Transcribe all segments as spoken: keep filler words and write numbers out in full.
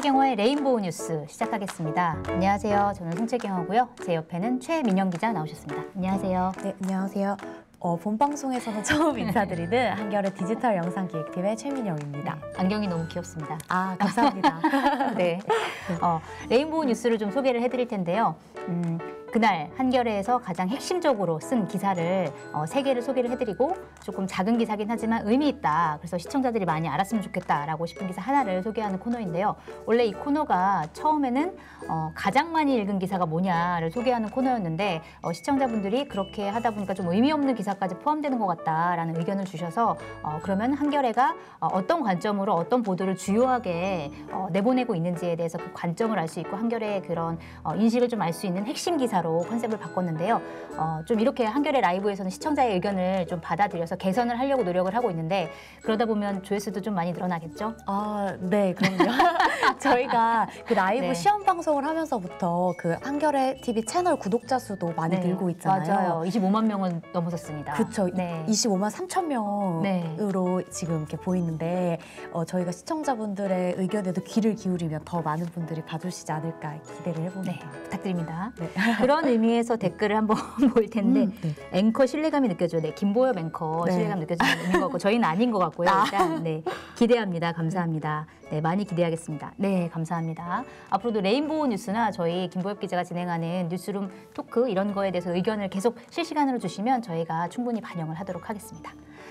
송채경호의 레인보우 뉴스 시작하겠습니다. 안녕하세요. 저는 송채경호고요. 제 옆에는 최민영 기자 나오셨습니다. 안녕하세요. 네, 안녕하세요. 어, 본방송에서는 처음 인사드리는 한겨레 디지털 영상기획팀의 최민영입니다. 네, 안경이 너무 귀엽습니다. 아, 감사합니다. 네, 어, 레인보우 뉴스를 좀 소개를 해드릴 텐데요. 음, 그날 한겨레에서 가장 핵심적으로 쓴 기사를 어, 세 개를 소개를 해드리고 조금 작은 기사긴 하지만 의미 있다. 그래서 시청자들이 많이 알았으면 좋겠다라고 싶은 기사 하나를 소개하는 코너인데요. 원래 이 코너가 처음에는 어, 가장 많이 읽은 기사가 뭐냐를 소개하는 코너였는데 어, 시청자분들이 그렇게 하다 보니까 좀 의미 없는 기사까지 포함되는 것 같다라는 의견을 주셔서 어, 그러면 한겨레가 어, 어떤 관점으로 어떤 보도를 주요하게 어, 내보내고 있는지에 대해서 그 관점을 알 수 있고 한겨레의 그런 어, 인식을 좀 알 수 있는 핵심 기사로 컨셉을 바꿨는데요. 어, 좀 이렇게 한겨레 라이브에서는 시청자의 의견을 좀 받아들여서 개선을 하려고 노력을 하고 있는데 그러다 보면 조회수도 좀 많이 늘어나겠죠? 아, 네, 그럼요. 저희가 그 라이브 네. 시험 방송을 하면서부터 그 한겨레 티비 채널 구독자 수도 많이 네, 늘고 있잖아요. 맞아요. 이십오만 명은 넘어섰습니다. 그렇죠. 네. 이십오만 삼천 명으로 네. 지금 이렇게 보이는데 어, 저희가 시청자분들의 의견에도 귀를 기울이면 더 많은 분들이 봐주시지 않을까 기대를 해봅니다. 네, 부탁드립니다. 네. 그런 의미에서 댓글을 한번 볼 텐데 음, 네. 앵커 신뢰감이 느껴져요. 네, 김보엽 앵커 네. 신뢰감 느껴지는 것 같고 저희는 아닌 것 같고요. 아. 일단 네, 기대합니다. 감사합니다. 네, 많이 기대하겠습니다. 네, 감사합니다. 앞으로도 레인보우 뉴스나 저희 김보엽 기자가 진행하는 뉴스룸 토크 이런 거에 대해서 의견을 계속 실시간으로 주시면 저희가 충분히 반영을 하도록 하겠습니다.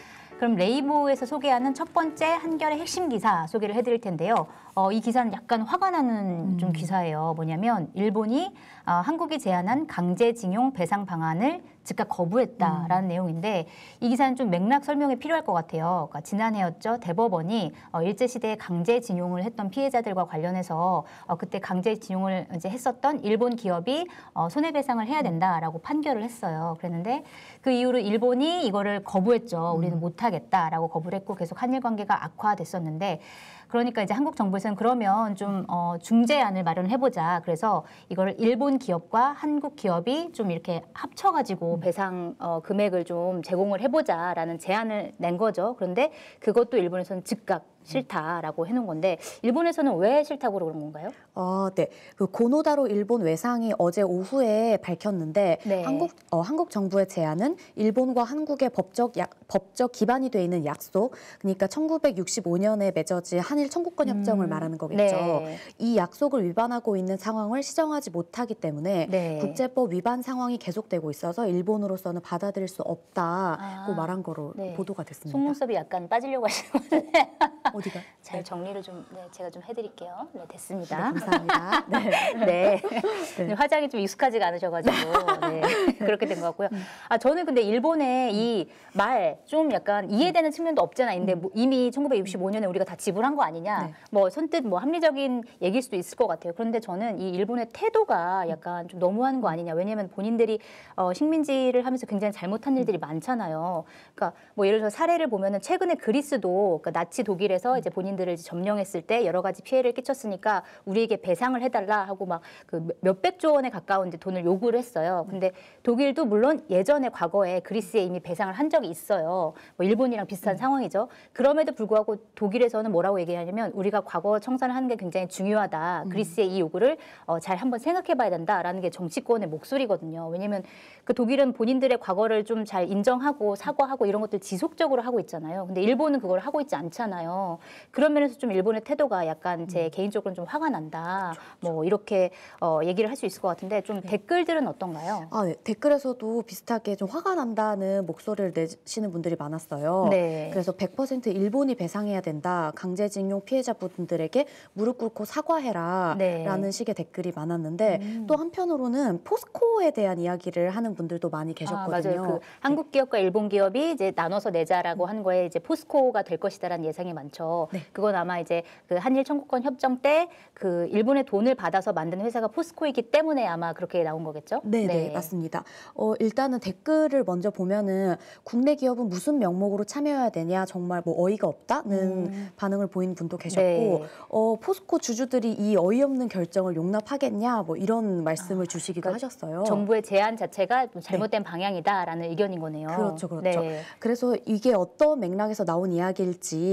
그럼 레인보우에서 소개하는 첫 번째 한겨레 핵심 기사 소개를 해드릴 텐데요. 어, 이 기사는 약간 화가 나는 좀 음. 기사예요. 뭐냐면 일본이 어, 한국이 제안한 강제징용 배상 방안을 즉각 거부했다라는 음. 내용인데 이 기사는 좀 맥락 설명이 필요할 것 같아요. 그러니까 지난해였죠. 대법원이 어, 일제시대에 강제징용을 했던 피해자들과 관련해서 어, 그때 강제징용을 이제 했었던 일본 기업이 어, 손해배상을 해야 된다라고 판결을 했어요. 그랬는데 그 이후로 일본이 이거를 거부했죠. 우리는 못하겠다라고 거부를 했고 계속 한일 관계가 악화됐었는데 그러니까 이제 한국 정부에서는 그러면 좀 어, 중재안을 마련을 해보자. 그래서 이걸 일본 기업과 한국 기업이 좀 이렇게 합쳐가지고 배상 어, 금액을 좀 제공을 해보자라는 제안을 낸 거죠. 그런데 그것도 일본에서는 즉각 싫다라고 해놓은 건데 일본에서는 왜 싫다고 그런 건가요? 어, 네. 그 고노다로 일본 외상이 어제 오후에 밝혔는데 네. 한국 어, 한국 정부의 제안은 일본과 한국의 법적 약, 법적 기반이 돼 있는 약속, 그러니까 천구백육십오 년에 맺어진 한일 청구권 협정을 음, 말하는 거겠죠. 네. 이 약속을 위반하고 있는 상황을 시정하지 못하기 때문에 네. 국제법 위반 상황이 계속되고 있어서 일본으로서는 받아들일 수 없다고 아, 말한 거로 네. 보도가 됐습니다. 속눈썹이 약간 빠지려고 하시는 건데 어디가? 잘 정리를 좀 네, 제가 좀 해드릴게요. 네, 됐습니다. 네, 감사합니다. 네. 네. 네. 화장이 좀 익숙하지가 않으셔가지고 네. 그렇게 된 것 같고요. 아 저는 근데 일본의 이 말 좀 약간 이해되는 측면도 없잖아. 근데 뭐 이미 천구백육십오 년에 우리가 다 지불한 거 아니냐. 네. 뭐 선뜻 뭐 합리적인 얘기일 수도 있을 것 같아요. 그런데 저는 이 일본의 태도가 약간 좀 너무하는 거 아니냐. 왜냐하면 본인들이 어, 식민지를 하면서 굉장히 잘못한 일들이 많잖아요. 그러니까 뭐 예를 들어 사례를 보면은 최근에 그리스도 그러니까 나치 독일에서 이제 본인들을 이제 점령했을 때 여러 가지 피해를 끼쳤으니까 우리에게 배상을 해달라 하고 막 그 몇백조 원에 가까운 이제 돈을 요구를 했어요. 근데 독일도 물론 예전에 과거에 그리스에 이미 배상을 한 적이 있어요. 뭐 일본이랑 비슷한 음. 상황이죠. 그럼에도 불구하고 독일에서는 뭐라고 얘기하냐면 우리가 과거 청산을 하는 게 굉장히 중요하다. 음. 그리스의 이 요구를 어, 잘 한번 생각해봐야 된다라는 게 정치권의 목소리거든요. 왜냐하면 그 독일은 본인들의 과거를 좀 잘 인정하고 사과하고 이런 것들 지속적으로 하고 있잖아요. 근데 일본은 그걸 하고 있지 않잖아요. 그런 면에서 좀 일본의 태도가 약간 제 음. 개인적으로는 좀 화가 난다. 그렇죠, 그렇죠. 뭐 이렇게 어, 얘기를 할 수 있을 것 같은데 좀 네. 댓글들은 어떤가요? 아, 네. 댓글에서도 비슷하게 좀 화가 난다는 목소리를 내시는 분들이 많았어요. 네. 그래서 백 퍼센트 일본이 배상해야 된다. 강제징용 피해자분들에게 무릎 꿇고 사과해라. 네. 라는 식의 댓글이 많았는데 음. 또 한편으로는 포스코에 대한 이야기를 하는 분들도 많이 계셨거든요. 아, 맞아요. 그 한국 기업과 일본 기업이 이제 나눠서 내자라고 음. 하는 거에 이제 포스코가 될 것이다라는 예상이 많죠. 네. 그건 아마 이제 그 한일 청구권 협정 때 그 일본의 돈을 받아서 만든 회사가 포스코이기 때문에 아마 그렇게 나온 거겠죠? 네, 네, 맞습니다. 어, 일단은 댓글을 먼저 보면은 국내 기업은 무슨 명목으로 참여해야 되냐, 정말 뭐 어이가 없다는 음. 반응을 보인 분도 계셨고, 네. 어, 포스코 주주들이 이 어이없는 결정을 용납하겠냐, 뭐 이런 말씀을 아, 주시기도 그러니까 하셨어요. 정부의 제안 자체가 잘못된 네. 방향이다라는 의견인 거네요. 그렇죠, 그렇죠. 네. 그래서 이게 어떤 맥락에서 나온 이야기일지, 그리고 네.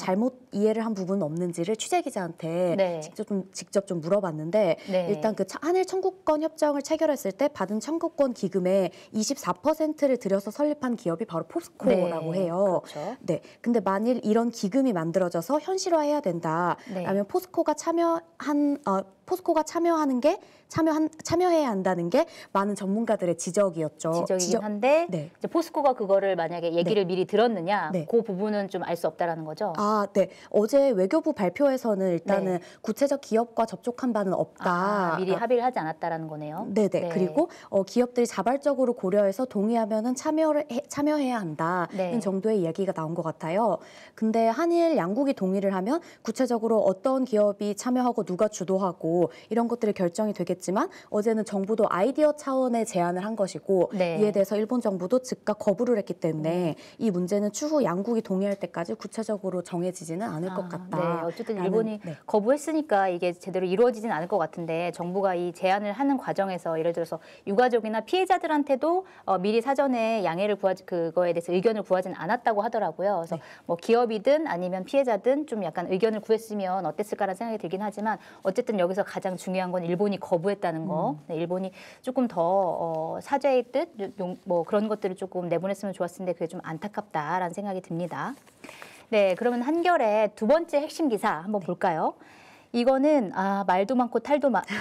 잘못 이해를 한 부분은 없는지를 취재 기자한테 네. 직접 좀 직접 좀 물어봤는데 네. 일단 그 한일 청구권 협정을 체결했을 때 받은 청구권 기금의 이십사 퍼센트를 들여서 설립한 기업이 바로 포스코라고 네. 해요. 그렇죠. 네. 근데 만일 이런 기금이 만들어져서 현실화해야 된다라면 네. 포스코가 참여한 어, 포스코가 참여하는 게 참여한 참여해야 한다는 게 많은 전문가들의 지적이었죠. 지적이긴 지적- 한데 네. 이제 포스코가 그거를 만약에 얘기를 미리 들었느냐, 네. 그 부분은 좀 알 수 없다라는 거죠. 아, 네. 어제 외교부 발표에서는 일단은 네. 구체적 기업과 접촉한 바는 없다. 아, 미리 합의를 하지 않았다라는 거네요. 네네. 네. 그리고 어, 기업들이 자발적으로 고려해서 동의하면은 참여를 해, 참여해야 한다는 네. 정도의 이야기가 나온 것 같아요. 근데 한일 양국이 동의를 하면 구체적으로 어떤 기업이 참여하고 누가 주도하고 이런 것들이 결정이 되겠지만 어제는 정부도 아이디어 차원의 제안을 한 것이고 네. 이에 대해서 일본 정부도 즉각 거부를 했기 때문에 이 문제는 추후 양국이 동의할 때까지 구체적으로 정해지지는 않을 것 아, 같다. 네, 어쨌든 라는, 일본이 네. 거부했으니까 이게 제대로 이루어지진 않을 것 같은데 정부가 이 제안을 하는 과정에서 예를 들어서 유가족이나 피해자들한테도 어, 미리 사전에 양해를 구하 그거에 대해서 의견을 구하진 않았다고 하더라고요. 그래서 네. 뭐 기업이든 아니면 피해자든 좀 약간 의견을 구했으면 어땠을까라는 생각이 들긴 하지만 어쨌든 여기서 가장 중요한 건 일본이 거부했다는 거. 음. 네, 일본이 조금 더 어, 사죄의 뜻, 용- 뭐 그런 것들을 조금 내보냈으면 좋았을 텐데 그게 좀 안타깝다라는 생각이 듭니다. 네, 그러면 한결의 두 번째 핵심 기사 한번 볼까요? 이거는 아 말도 많고 탈도 많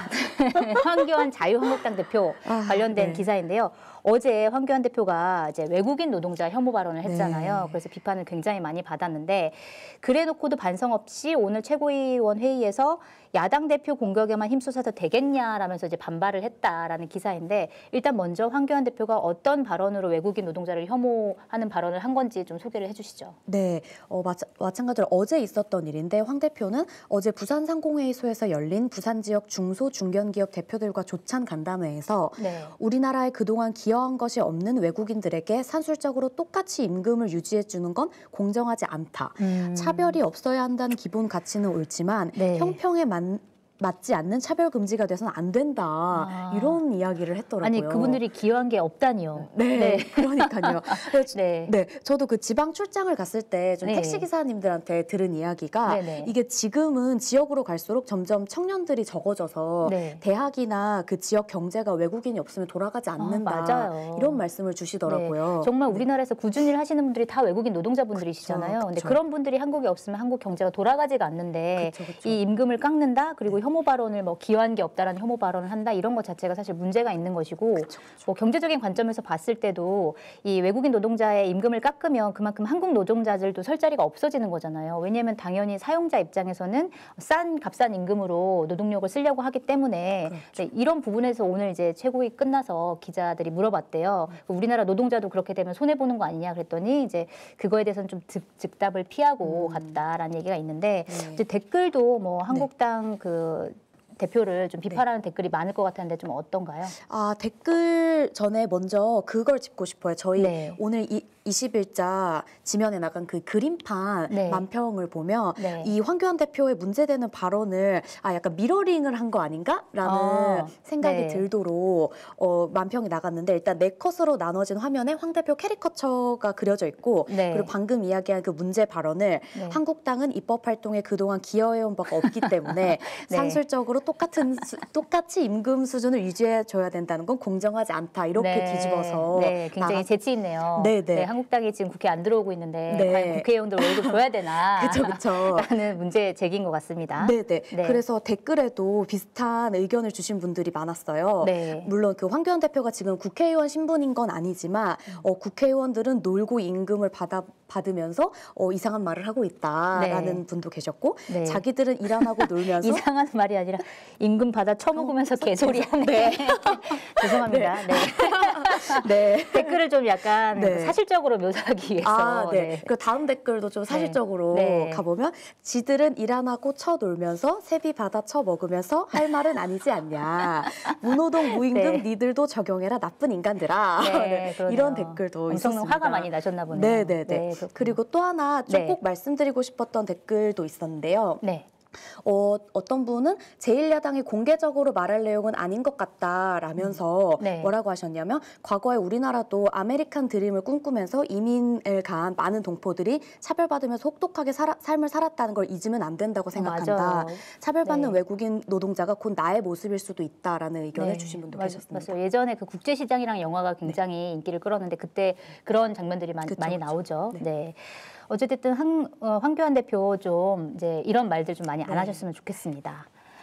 황교안 자유한국당 대표 아, 관련된 네. 기사인데요. 어제 황교안 대표가 이제 외국인 노동자 혐오 발언을 했잖아요. 네. 그래서 비판을 굉장히 많이 받았는데 그래놓고도 반성 없이 오늘 최고위원 회의에서 야당 대표 공격에만 힘쏟아서 되겠냐라면서 이제 반발을 했다라는 기사인데 일단 먼저 황교안 대표가 어떤 발언으로 외국인 노동자를 혐오하는 발언을 한 건지 좀 소개를 해주시죠. 네, 어, 마차, 마찬가지로 어제 있었던 일인데 황 대표는 어제 부산상공회의소에서 열린 부산 지역 중소 중견기업 대표들과 조찬 간담회에서 네. 우리나라에 그동안 기여한 것이 없는 외국인들에게 산술적으로 똑같이 임금을 유지해 주는 건 공정하지 않다. 음. 차별이 없어야 한다는 기본 가치는 옳지만 네. 형평에 맞, 맞지 않는 차별 금지가 돼서는 안 된다. 아. 이런 이야기를 했더라고요. 아니 그분들이 기여한 게 없다니요. 네, 그러니까요. 그래서 네. 네, 저도 그 지방 출장을 갔을 때 좀 네. 택시 기사님들한테 들은 이야기가 네네. 이게 지금은 지역으로 갈수록 점점 청년들이 적어져서 네. 대학이나 그 지역 경제가 외국인이 없으면 돌아가지 않는다. 아, 맞아요. 이런 말씀을 주시더라고요. 네, 정말 우리나라에서 꾸준히 하시는 분들이 다 외국인 노동자분들이시잖아요. 그쵸, 근데 그쵸. 그런 분들이 한국에 없으면 한국 경제가 돌아가지가 않는데 그쵸, 그쵸. 이 임금을 깎는다 그리고 혐오 발언을 뭐 기여한 게 없다라는 혐오 발언을 한다 이런 것 자체가 사실 문제가 있는 것이고 뭐 경제적인 관점에서 봤을 때도 이 외국인 노동자의 임금을 깎으면 그만큼 한국 노동자들도 설 자리가 없어지는 거잖아요. 왜냐하면 당연히 사용자 입장에서는 싼 값싼 임금으로 노동력을 쓰려고 하기 때문에 그렇죠. 네, 이런 부분에서 오늘 이제 최고위 끝나서 기자들이 물어봤대요. 우리나라 노동자도 그렇게 되면 손해 보는 거 아니냐 그랬더니 이제 그거에 대해서는 좀 즉, 즉답을 피하고 음. 갔다라는 얘기가 있는데 네. 이제 댓글도 뭐 한국당 그 대표를 좀 비판하는 댓글이 많을 것 같았는데 좀 어떤가요? 아, 댓글 전에 먼저 그걸 짚고 싶어요. 저희 네. 오늘 이, 이십 일자 지면에 나간 그 그림판 네. 만평을 보면 네. 이 황교안 대표의 문제되는 발언을 아 약간 미러링을 한 거 아닌가라는 아, 생각이 네. 들도록 어, 만평이 나갔는데 일단 네 컷으로 나눠진 화면에 황 대표 캐리커처가 그려져 있고 네. 그리고 방금 이야기한 그 문제 발언을 네. 한국당은 입법 활동에 그동안 기여해온 바가 없기 때문에 네. 산술적으로 똑같은 수, 똑같이 임금 수준을 유지해 줘야 된다는 건 공정하지 않다 이렇게 네. 뒤집어서 네, 굉장히 나갔- 재치 있네요. 네, 네. 한국당이 지금 국회 안 들어오고 있는데 네. 과연 국회의원들 월급 줘야 되나? 그쵸, 그쵸. 라는 문제 제기인 것 같습니다. 네네. 네. 그래서 댓글에도 비슷한 의견을 주신 분들이 많았어요. 네. 물론 그 황교안 대표가 지금 국회의원 신분인 건 아니지만 어, 국회의원들은 놀고 임금을 받아 받으면서 어, 이상한 말을 하고 있다라는 네. 분도 계셨고 네. 자기들은 일 안 하고 놀면서 이상한 말이 아니라 임금 받아 처먹으면서 개소리 하네. 네. 죄송합니다. 네. 네. 댓글을 좀 약간 네. 사실적으로 묘사하기 위해서. 아, 네. 네. 그 다음 댓글도 좀 사실적으로 네. 가보면 지들은 일 안 하고 쳐 놀면서 세비 받아 쳐 먹으면서 할 말은 아니지 않냐. 무노동 무임금 네. 니들도 적용해라 나쁜 인간들아. 네, 네, 그러네요. 이런 댓글도 엄청 있었습니다. 화가 많이 나셨나 보네요. 네네네. 네, 그렇군요. 그리고 또 하나 좀 네. 꼭 말씀드리고 싶었던 댓글도 있었는데요. 네. 어, 어떤 분은 제일 야당이 공개적으로 말할 내용은 아닌 것 같다라면서 음. 네. 뭐라고 하셨냐면 과거에 우리나라도 아메리칸 드림을 꿈꾸면서 이민을 간 많은 동포들이 차별받으면서 혹독하게 살아, 삶을 살았다는 걸 잊으면 안 된다고 생각한다. 맞아요. 차별받는 네. 외국인 노동자가 곧 나의 모습일 수도 있다라는 의견을 네. 주신 분도 맞, 계셨습니다. 맞아요. 예전에 그 국제시장이랑 영화가 굉장히 인기를 끌었는데 그때 그런 장면들이 많, 그쵸, 많이 그쵸. 나오죠. 네. 네. 어쨌든 한, 어, 황교안 대표 좀 이제 이런 말들 좀 많이 안 네. 하셨으면 좋겠습니다.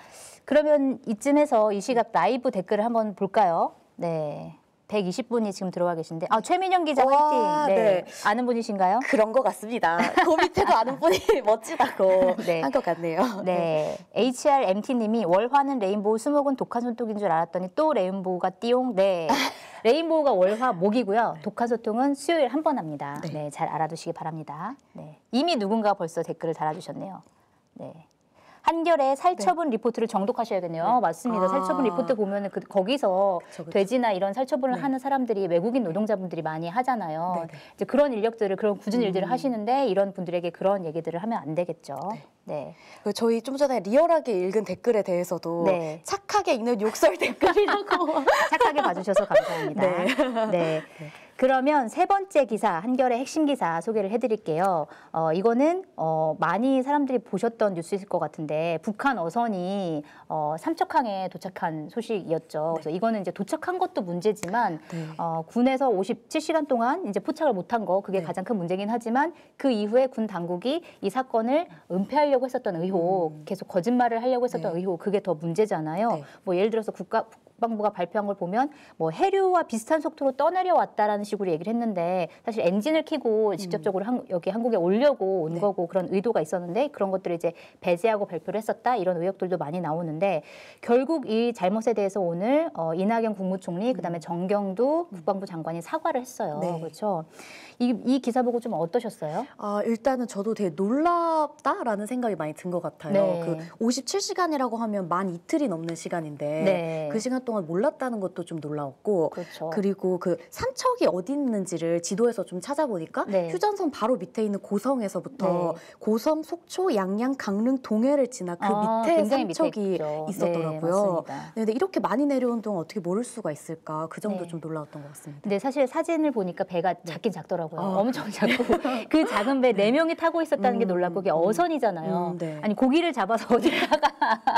그러면 이쯤에서 이 시각 라이브 댓글을 한번 볼까요? 네. 백이십 분이 지금 들어와 계신데, 아, 최민영 기자 와, 화이팅! 네. 네. 아는 분이신가요? 그런 것 같습니다. 그 밑에도 아는 분이 멋지다고 네. 한 것 같네요. 네. 에이치알엠티님이 월화는 레인보우, 수목은 독한 손톱인 줄 알았더니 또 레인보우가 띠용. 네. 레인보우가 월화 목이고요. 독한 소통은 수요일 한 번 합니다. 네. 네, 잘 알아두시기 바랍니다. 네. 이미 누군가 벌써 댓글을 달아주셨네요. 네. 한결에 살처분 리포트를 정독하셔야겠네요. 네. 맞습니다. 아. 살처분 리포트 보면은 그, 거기서 그쵸, 그쵸. 돼지나 이런 살처분을 네. 하는 사람들이 외국인 노동자분들이 많이 하잖아요. 네, 네. 이제 그런 인력들을 그런 굳은 일들을 음. 하시는데 이런 분들에게 그런 얘기들을 하면 안 되겠죠. 네. 네. 그 저희 좀 전에 리얼하게 읽은 댓글에 대해서도 네. 착하게 읽는 욕설 댓글이라고. 착하게 봐주셔서 감사합니다. 네. 네. 그러면 세 번째 기사, 한결의 핵심 기사 소개를 해드릴게요. 어, 이거는 어, 많이 사람들이 보셨던 뉴스일 것 같은데 북한 어선이 어, 삼척항에 도착한 소식이었죠. 그래서 이거는 이제 도착한 것도 문제지만 네. 어, 군에서 오십칠 시간 동안 이제 포착을 못한 거 그게 네. 가장 큰 문제긴 하지만 그 이후에 군 당국이 이 사건을 은폐하려고 했었던 의혹, 음. 계속 거짓말을 하려고 했었던 네. 의혹, 그게 더 문제잖아요. 네. 뭐 예를 들어서 국가 국방부가 발표한 걸 보면 뭐 해류와 비슷한 속도로 떠내려왔다라는 식으로 얘기를 했는데 사실 엔진을 켜고 직접적으로 한, 여기 한국에 오려고 온 네. 거고 그런 의도가 있었는데 그런 것들을 이제 배제하고 발표를 했었다 이런 의혹들도 많이 나오는데 결국 이 잘못에 대해서 오늘 어, 이낙연 국무총리 그다음에 정경두 국방부 장관이 사과를 했어요. 네. 그렇죠. 이, 이 기사 보고 좀 어떠셨어요? 아, 일단은 저도 되게 놀랍다라는 생각이 많이 든 것 같아요. 네. 그 오십칠 시간이라고 하면 만 이틀이 넘는 시간인데 네. 그 시간 동안 몰랐다는 것도 좀 놀라웠고 그렇죠. 그리고 그 삼척이 어디 있는지를 지도에서 좀 찾아보니까 네. 휴전선 바로 밑에 있는 고성에서부터 네. 고섬, 속초, 양양, 강릉, 동해를 지나 그 아, 밑에 굉장히 밑에 삼척이 있죠. 있었더라고요. 네, 맞습니다. 네, 근데 이렇게 많이 내려온 동안 어떻게 모를 수가 있을까? 그 정도 네. 좀 놀라웠던 것 같습니다. 근데 사실 사진을 보니까 배가 작긴 작더라고요. 아, 엄청 작고 그 작은 배 네 명이 타고 있었다는 게 음, 놀랍고 그게 음, 어선이잖아요. 음, 네. 아니 고기를 잡아서 어디다가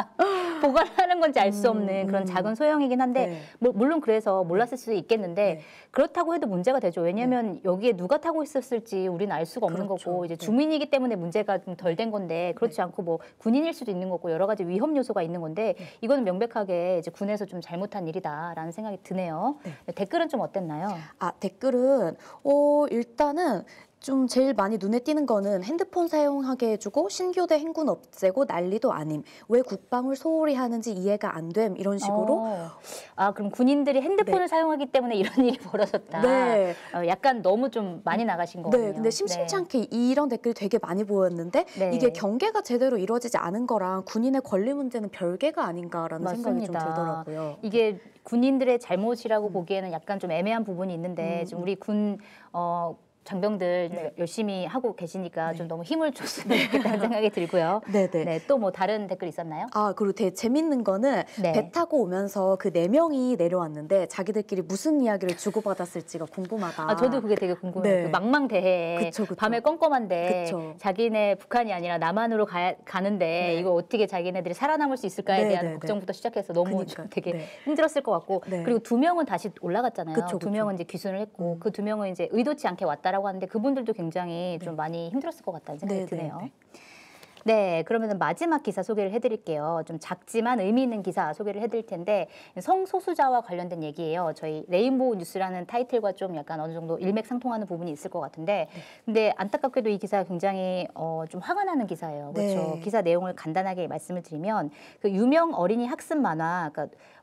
보관하는 건지 알 수 없는 음, 그런 음. 작은 소형이긴 한데 네. 뭐, 물론 그래서 몰랐을 수도 있겠는데 네. 그렇다고 해도 문제가 되죠. 왜냐하면 여기에 누가 타고 있었을지 우리는 알 수가 없는 그렇죠. 거고 이제 네. 주민이기 때문에 문제가 좀 덜 된 건데 그렇지 않고 뭐 군인일 수도 있는 거고 여러 가지 위험 요소가 있는 건데 이거는 명백하게 이제 군에서 좀 잘못한 일이다라는 생각이 드네요. 네. 댓글은 좀 어땠나요? 아, 댓글은 어, 일단은 좀 제일 많이 눈에 띄는 거는 핸드폰 사용하게 해주고 신교대 행군 없애고 난리도 아님. 왜 국방을 소홀히 하는지 이해가 안 됨. 이런 식으로. 어. 아 그럼 군인들이 핸드폰을 네. 사용하기 때문에 이런 일이 벌어졌다. 네. 어, 약간 너무 좀 많이 나가신 거군요. 네, 근데 심심치 않게 이런 댓글이 되게 많이 보였는데 네. 이게 경계가 제대로 이루어지지 않은 거랑 군인의 권리 문제는 별개가 아닌가라는 생각이 좀 맞습니다. 들더라고요. 이게 군인들의 잘못이라고 보기에는 약간 좀 애매한 부분이 있는데 음, 지금 우리 군 어, 장병들 네. 열심히 하고 계시니까 네. 좀 너무 힘을 줬으면 좋겠다는 생각이 들고요. 네네. 네, 또 뭐 다른 댓글 있었나요? 아, 그리고 되게 재밌는 거는 네. 배 타고 오면서 그 네 명이 내려왔는데 자기들끼리 무슨 이야기를 주고받았을지가 궁금하다. 아, 저도 그게 되게 궁금해요. 네. 그 망망대해. 그쵸, 그쵸. 밤에 껌껌한데 그쵸. 자기네 북한이 아니라 남한으로 가, 가는데 네. 이거 어떻게 자기네들이 살아남을 수 있을까에 네, 대한 네, 네. 걱정부터 시작해서 너무 그러니까, 좀 되게 네. 힘들었을 것 같고 네. 그리고 두 명은 다시 올라갔잖아요. 그쵸, 두 그쵸. 명은 이제 귀순을 했고 음. 그 두 명은 이제 의도치 않게 왔다라고 하는데 그분들도 굉장히 좀 많이 힘들었을 것 같다는 생각이 네, 네, 드네요. 네. 네, 그러면 마지막 기사 소개를 해드릴게요. 좀 작지만 의미 있는 기사 소개를 해드릴 텐데 성소수자와 관련된 얘기예요. 저희 레인보우 뉴스라는 타이틀과 좀 약간 어느 정도 일맥상통하는 부분이 있을 것 같은데 근데 안타깝게도 이 기사가 굉장히 어, 좀 화가 나는 기사예요. 그렇죠. 네. 기사 내용을 간단하게 말씀을 드리면 그 유명 어린이 학습 만화, 그러니까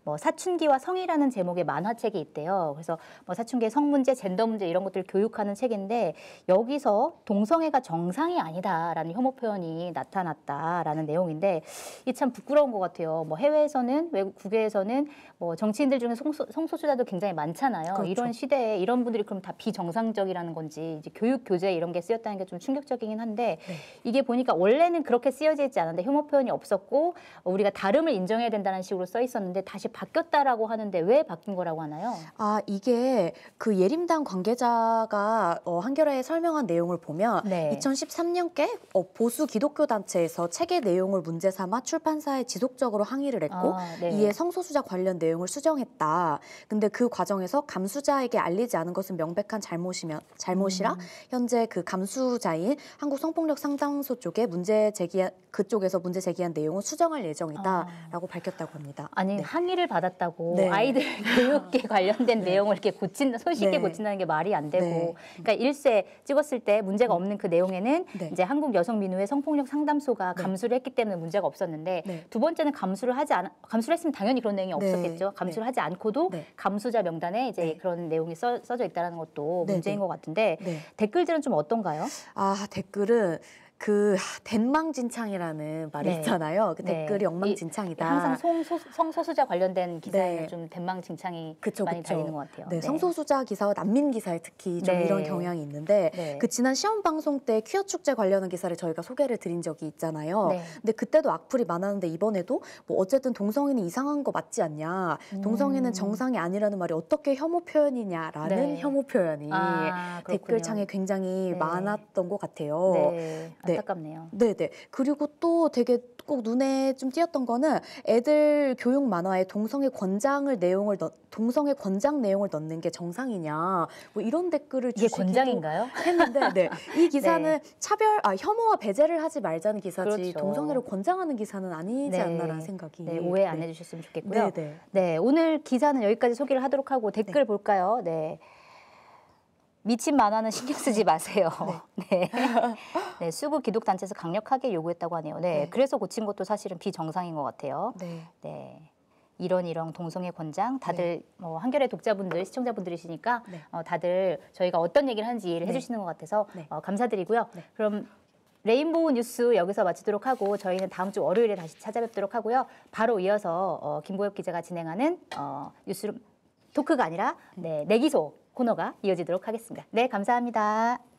뭐 사춘기와 성이라는 제목의 만화책이 있대요. 그래서 뭐 사춘기의 성 문제, 젠더 문제 이런 것들을 교육하는 책인데 여기서 동성애가 정상이 아니다라는 혐오 표현이 나타났다라는 내용인데 이 참 부끄러운 것 같아요. 뭐 해외에서는 외국 국외에서는 뭐 정치인들 중에 성소, 성소수자도 굉장히 많잖아요. 그렇죠. 이런 시대에 이런 분들이 그럼 다 비정상적이라는 건지 이제 교육 교재 이런 게 쓰였다는 게 좀 충격적이긴 한데 네. 이게 보니까 원래는 그렇게 쓰여져 있지 않은데 혐오 표현이 없었고 우리가 다름을 인정해야 된다는 식으로 써 있었는데 다시 바뀌었다라고 하는데 왜 바뀐 거라고 하나요? 아, 이게 그 예림당 관계자가 어, 한겨레에 설명한 내용을 보면 네. 이천십삼 년께 어, 보수 기독교 단체에서 책의 내용을 문제 삼아 출판사에 지속적으로 항의를 했고 아, 네. 이에 성소수자 관련 내용을 수정했다. 근데 그 과정에서 감수자에게 알리지 않은 것은 명백한 잘못이면 잘못이라 음. 현재 그 감수자인 한국 성폭력 상담소 쪽에 문제 제기한 그쪽에서 문제 제기한 내용을 수정할 예정이다라고 밝혔다고 합니다. 아니 네. 항의를 받았다고 네. 아이들 교육에 관련된 네. 내용을 이렇게 고친 손쉽게 네. 고친다는 게 말이 안 되고 네. 그러니까 일세 찍었을 때 문제가 없는 그 내용에는 네. 이제 한국 여성 민우회 성폭력 상담소가 네. 감수를 했기 때문에 문제가 없었는데 네. 두 번째는 감수를 하지 않 감수를 했으면 당연히 그런 내용이 네. 없었겠죠. 감수를 네. 하지 않고도 네. 감수자 명단에 이제 네. 그런 내용이 써, 써져 있다는 것도 네. 문제인 네. 것 같은데 네. 댓글들은 좀 어떤가요? 아, 댓글은 그 대망진창이라는 말이 네. 있잖아요. 그 네. 댓글이 이- 엉망진창이다. 항상 성, 성소수자 관련된 기사에는 네. 좀 대망칭창이 그쵸, 많이 그쵸. 달리는 것 같아요. 네, 성소수자 기사와 난민 기사에 특히 좀 네. 이런 경향이 있는데 네. 그 지난 시험 방송 때 퀴어 축제 관련한 기사를 저희가 소개를 드린 적이 있잖아요. 네. 근데 그때도 악플이 많았는데 이번에도 뭐 어쨌든 동성애는 이상한 거 맞지 않냐? 동성애는 음. 정상이 아니라는 말이 어떻게 혐오 표현이냐라는 네. 혐오 표현이 아, 그렇군요. 댓글창에 굉장히 네. 많았던 것 같아요. 네, 네. 안타깝네요. 네네. 그리고 또 되게 꼭 눈에 좀 띄었던 거는 애들 교육 만화에 동성애 권장을 내용을 넣, 동성애 권장 내용을 넣는 게 정상이냐 뭐 이런 댓글을 이게 주시기도 권장인가요? 했는데 네. 이 기사는 네. 차별 아 혐오와 배제를 하지 말자는 기사지 그렇죠. 동성애를 권장하는 기사는 아니지 네. 않나라는 생각이 네, 오해 안 네. 해주셨으면 좋겠고요. 네네. 네, 오늘 기사는 여기까지 소개를 하도록 하고 댓글 볼까요? 네. 미친 만화는 신경 쓰지 마세요. 네. 네, 수구 기독단체에서 강력하게 요구했다고 하네요. 네, 네. 그래서 고친 것도 사실은 비정상인 것 같아요. 네. 네. 이런 이런 동성애 권장 다들 뭐 한겨레 독자분들 시청자분들이시니까 네. 어, 다들 저희가 어떤 얘기를 하는지 이해를 네. 해주시는 것 같아서 네. 어, 감사드리고요. 네. 그럼 레인보우 뉴스 여기서 마치도록 하고 저희는 다음 주 월요일에 다시 찾아뵙도록 하고요. 바로 이어서 어, 김보엽 기자가 진행하는 어, 뉴스 토크가 아니라 네, 내기소 코너가 이어지도록 하겠습니다. 네, 감사합니다.